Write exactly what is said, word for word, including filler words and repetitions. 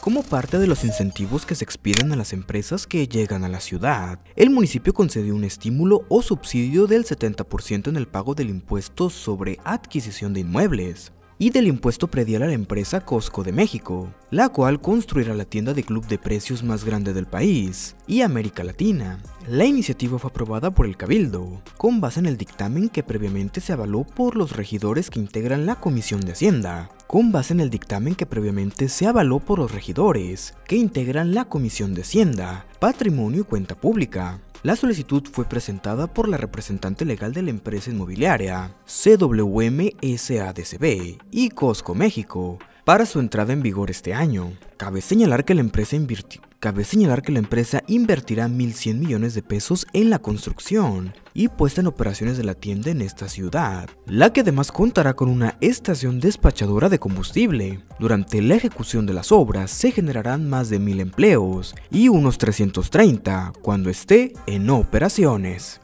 Como parte de los incentivos que se expiden a las empresas que llegan a la ciudad, el municipio concedió un estímulo o subsidio del setenta por ciento en el pago del impuesto sobre adquisición de inmuebles y del impuesto predial a la empresa Costco de México, la cual construirá la tienda de club de precios más grande del país y América Latina. La iniciativa fue aprobada por el Cabildo, con base en el dictamen que previamente se avaló por los regidores que integran la Comisión de Hacienda, con base en el dictamen que previamente se avaló por los regidores que integran la Comisión de Hacienda, Patrimonio y Cuenta Pública. La solicitud fue presentada por la representante legal de la empresa inmobiliaria C W M S A D C B y Costco México para su entrada en vigor este año. Cabe señalar que la empresa invirtió Cabe señalar que la empresa invertirá mil cien millones de pesos en la construcción y puesta en operaciones de la tienda en esta ciudad, la que además contará con una estación despachadora de combustible. Durante la ejecución de las obras se generarán más de mil empleos y unos trescientos treinta cuando esté en operaciones.